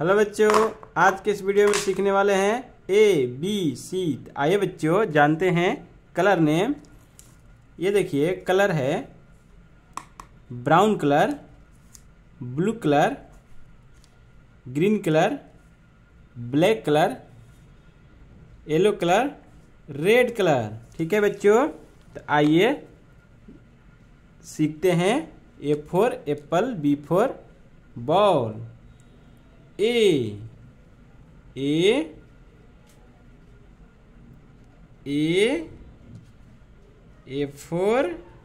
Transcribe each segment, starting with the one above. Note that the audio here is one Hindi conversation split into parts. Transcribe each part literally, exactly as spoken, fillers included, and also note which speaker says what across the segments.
Speaker 1: हेलो बच्चों, आज के इस वीडियो में सीखने वाले हैं ए बी सी। आइए बच्चों जानते हैं कलर नेम। ये देखिए कलर है brown colour, blue colour, green colour, black colour, yellow colour, red colour. ठीक है बच्चों, तो आइए सीखते हैं। A for apple, B for ball. A A A A for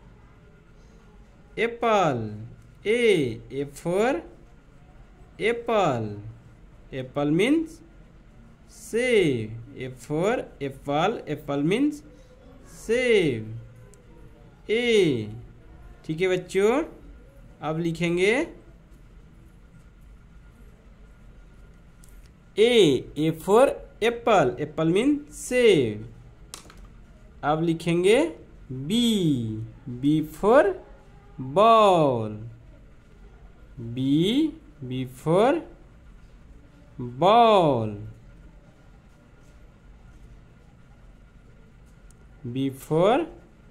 Speaker 1: apple, A A for apple. Apple means सेब। A for apple, apple means सेब। ए ठीक है बच्चों, अब लिखेंगे A A for apple, apple mean सेब। अब लिखेंगे B B for ball, B B for ball, B for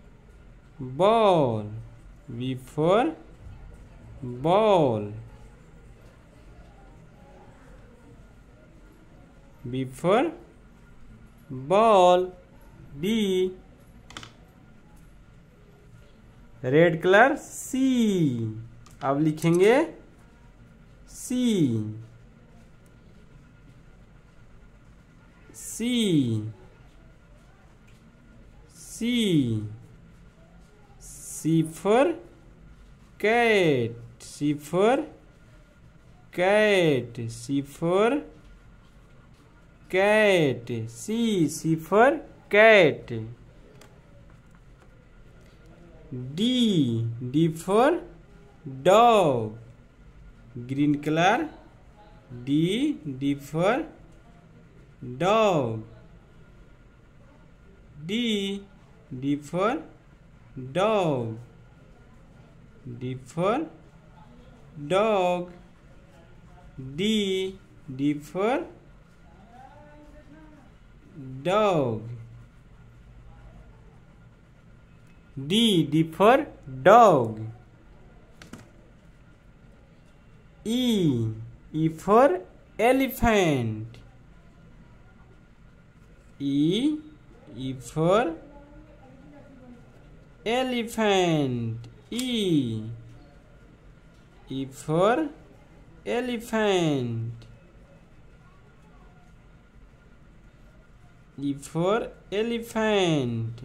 Speaker 1: ball, B for ball, B for ball. B red colour C. अब लिखेंगे C C C C for cat, C for cat, C for cat, C C for cat. D D for dog, green colour, D D for dog, D D for dog, D for dog, D D for dog, D D for dog. E E for elephant, E E for elephant, E E for elephant, E for elephant.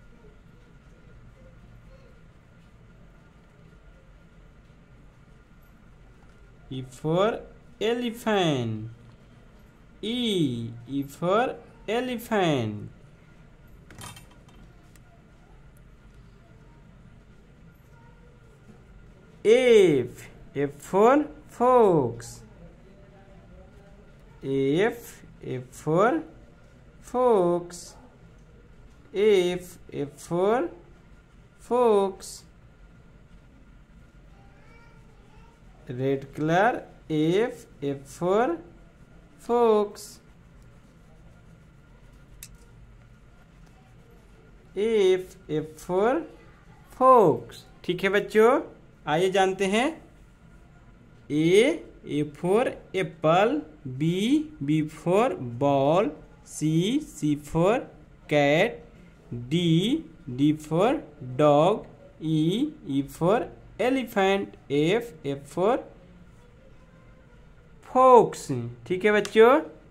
Speaker 1: E for elephant. E E for elephant. F F for fox. F F for fox, F F for fox। Red color F F for fox, F F for fox। ठीक है बच्चों, आइए जानते हैं। A A for apple, B B for ball, C C for cat, D D for dog, E E for elephant, F F for fox। ठीक है बच्चों।